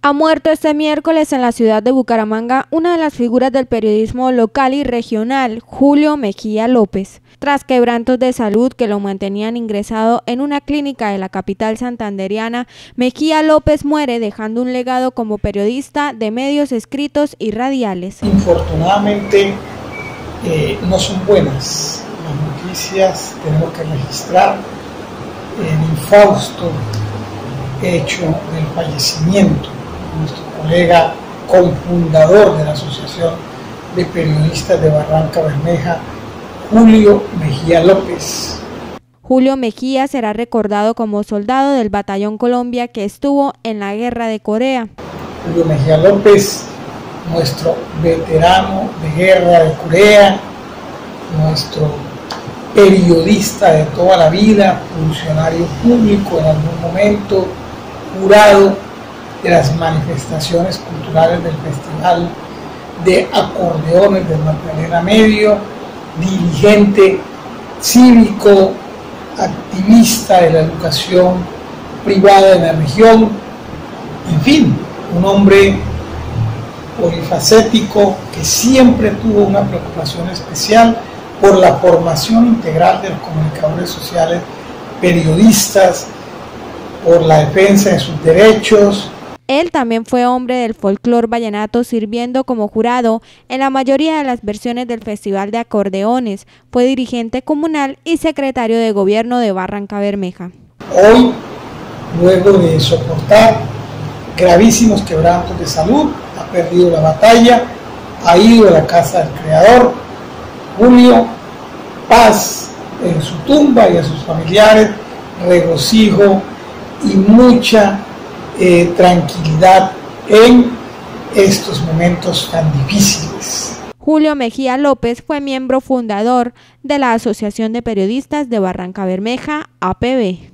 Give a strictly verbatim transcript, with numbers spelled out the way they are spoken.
Ha muerto este miércoles en la ciudad de Bucaramanga una de las figuras del periodismo local y regional, Julio Mejía López, tras quebrantos de salud que lo mantenían ingresado en una clínica de la capital santandereana. Mejía López muere dejando un legado como periodista de medios escritos y radiales. Infortunadamente eh, no son buenas las noticias. Tenemos que registrar el infausto hecho del fallecimiento de nuestro colega cofundador de la Asociación de Periodistas de Barranca Bermeja, Julio Mejía López. Julio Mejía será recordado como soldado del Batallón Colombia que estuvo en la Guerra de Corea. Julio Mejía López, nuestro veterano de guerra de Corea, nuestro periodista de toda la vida, funcionario público en algún momento, jurado de las manifestaciones culturales del Festival de Acordeones del Magdalena Medio, dirigente cívico, activista de la educación privada en la región, en fin, un hombre polifacético que siempre tuvo una preocupación especial por la formación integral de los comunicadores sociales, periodistas, por la defensa de sus derechos. Él también fue hombre del folclor vallenato, sirviendo como jurado en la mayoría de las versiones del Festival de Acordeones. Fue dirigente comunal y secretario de gobierno de Barranca Bermeja. Hoy, luego de soportar gravísimos quebrantos de salud, ha perdido la batalla, ha ido a la casa del Creador. Julio, paz en su tumba y a sus familiares, regocijo y mucha eh, tranquilidad en estos momentos tan difíciles. Julio Mejía López fue miembro fundador de la Asociación de Periodistas de Barranca Bermeja, A P B.